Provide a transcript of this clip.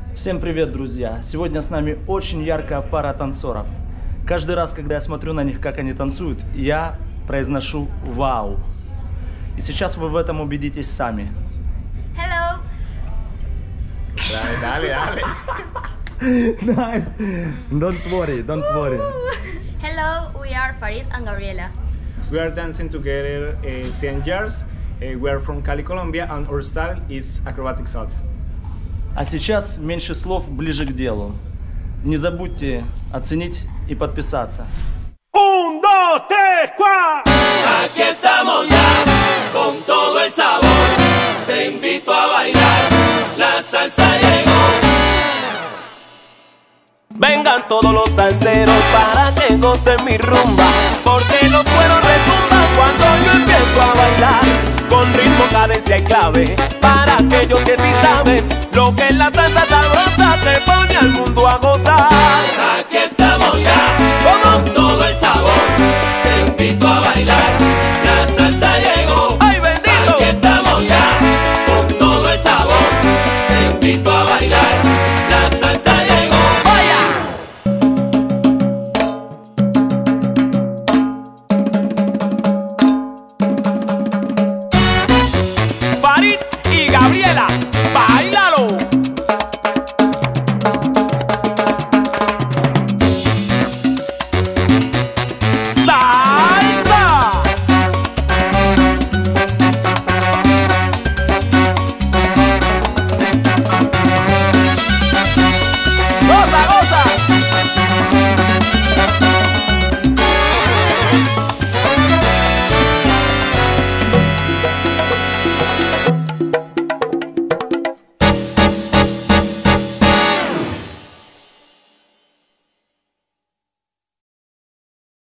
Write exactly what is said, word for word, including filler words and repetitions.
Всем привет, друзья! Сегодня с нами очень яркая пара танцоров. Каждый раз, когда я смотрю на них, как они танцуют, я произношу «Вау!». И сейчас вы в этом убедитесь сами. Hello! Dale, dale, dale. Nice! Don't worry, don't worry. Hello, we are Farid and Gabriela. We are dancing together uh, ten years. Uh, we are from Cali, Colombia, and our style is acrobatic salsa. А сейчас меньше слов, ближе к делу. Не забудьте оценить и подписаться. Un, dos, tres, cuatro. Aquí estamos ya, con todo el sabor. Te invito a bailar, la salsa llegó. Vengan todos los salseros para que gocen mi rumba, porque los cueros retumban cuando yo empiezo a bailar. Con ritmo, cadencia y clave, para aquellos que sí saben lo que es la salsa sabrosa, te pone al mundo a gozar. Aquí estamos ya, con todo el sabor. Te invito a bailar, la salsa